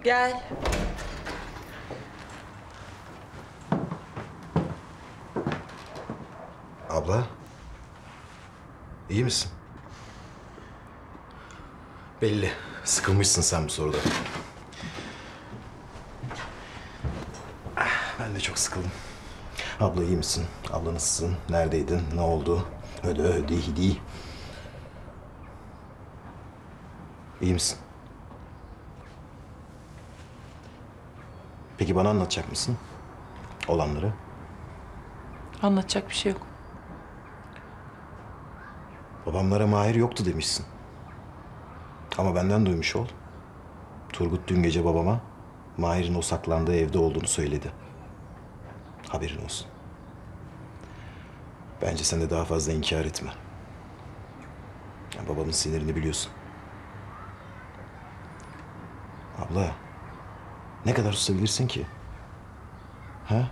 Gel. Abla, iyi misin? Belli, sıkılmışsın sen bu soruda. Ben de çok sıkıldım. Abla iyi misin? Abla nasılsın? Neredeydin? Ne oldu? Öde hidi. İyi misin? Peki bana anlatacak mısın olanları? Anlatacak bir şey yok. Babamlara Mahir yoktu demişsin. Ama benden duymuş ol. Turgut dün gece babama Mahir'in o saklandığı evde olduğunu söyledi. Haberin olsun. Bence sen de daha fazla inkar etme. Ya babamın sinirini biliyorsun. Abla, ne kadar susabilirsin ki? Ha?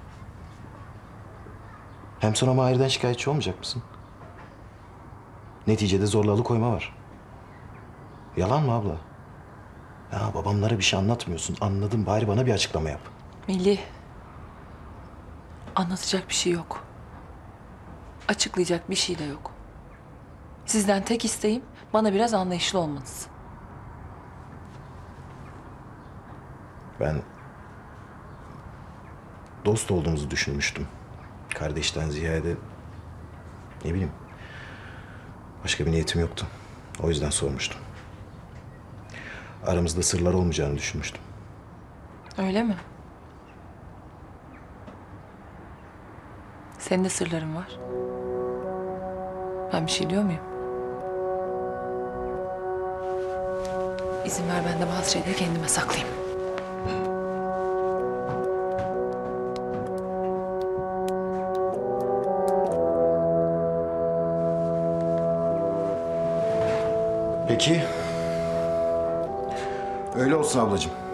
Hem sonra Mahir'den şikayetçi olmayacak mısın? Neticede zorla alıkoyma var. Yalan mı abla? Ya babamlara bir şey anlatmıyorsun. Anladım, bari bana bir açıklama yap. Melih. Anlatacak bir şey yok. Açıklayacak bir şey de yok. Sizden tek isteğim bana biraz anlayışlı olmanız. Ben dost olduğumuzu düşünmüştüm. Kardeşten ziyade ne bileyim başka bir niyetim yoktu. O yüzden sormuştum. Aramızda sırlar olmayacağını düşünmüştüm. Öyle mi? Senin de sırların var. Ben bir şey diyor muyum? İzin ver ben de bazı şeyleri kendime saklayayım. Peki. Öyle olsun ablacığım.